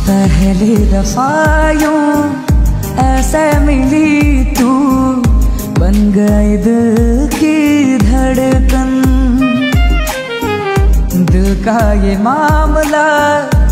पहली दफा यूं ऐसे मिली तू, बन गई दिल की धड़कन। दिल का ये मामला